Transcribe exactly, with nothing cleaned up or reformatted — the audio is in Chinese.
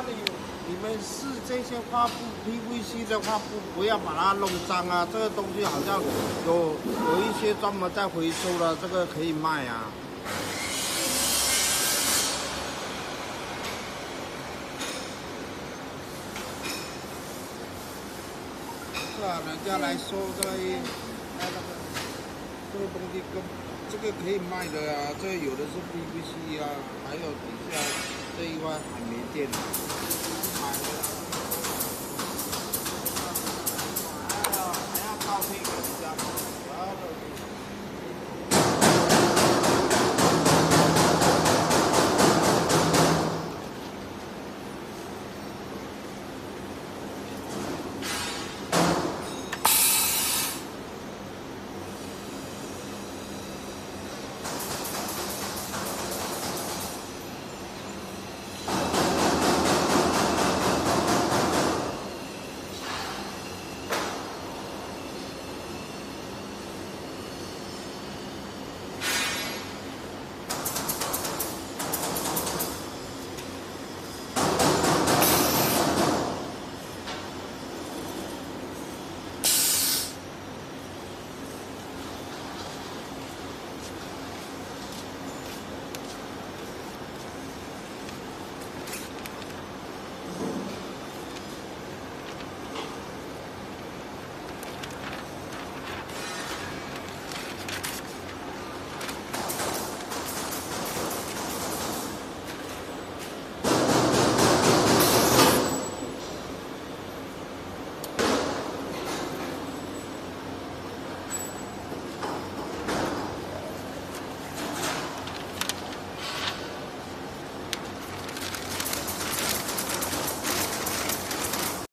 那你你们试这些画布 P V C 的画布，不要把它弄脏啊。这个东西好像有有一些专门在回收的，这个可以卖啊。是啊，人家来说这个，哎那个这个东西跟这个可以卖的啊，这个有的是 P V C 啊，还有底下这一块海绵垫啊，买的啊，还要还要倒贴给人家，然后。